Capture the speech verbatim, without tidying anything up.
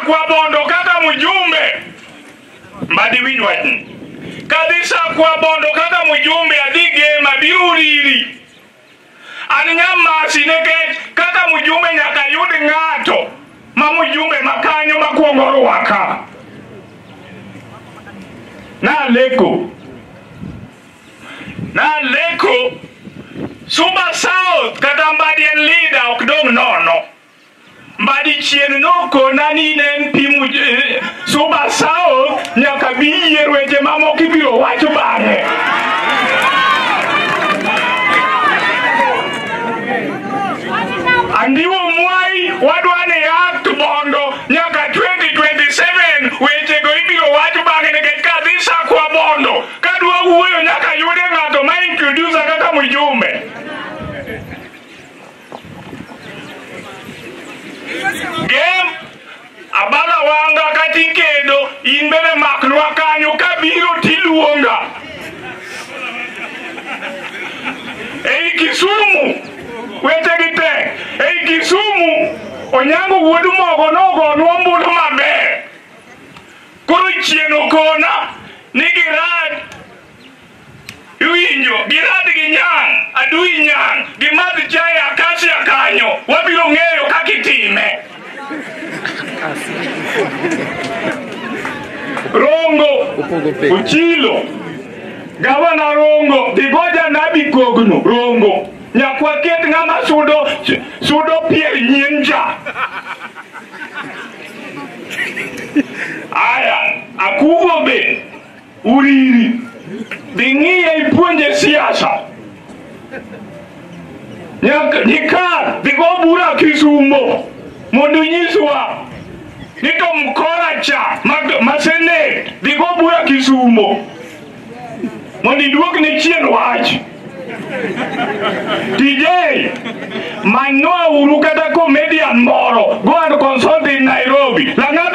kwa bondo kaka mjumbe mbadi winwatni kadisa kwa bondo kaka mjumbe adige mabiruriri anyamasi neke kaka mjumbe nyaka yudi ngato ma mjumbe makanyo makuongoro waka na leko na leko Suba South kata mbadi en leader okdong nono mbadi chien noko nani nen pimu Suba South nyaka biyer weche mamo kibiro wacho bange andiwo mwai wadwane act bondo nyaka twenty twenty-seven weche go ibiro wacho bange nikech kadhisa kwa bondo kadwa wuoyo nyaka yude ng'ato ma introduce kaka mjumbe Game abala wanga kati kedo inbele maknwa kanyo kabiro tiluonga Ei Kisumu wete gite Ei Kisumu onyango wuodu mogo nogo nwombudu maber koro chieno kona nigi rad Iwinjo, girad gi nyang, adui nyang, gimadh chai akasia kanyo, wabiro ng'eyo kakitime. Rongo, Uchilo, Gavana Rongo, digo janabi kogno, Rongo, nyakwa ket ng'ama sudo, sudo pier nyenja. Aya, akugo be, uriri. Dingiye ipunje siasa Nyaka nikar digo bura Kisumo mondo nyiswa nito mkora cha masene digo bura Kisumo mondo iduok ne chien wach D J Manoa uru kata comedian moro go and consult in Nairobi langa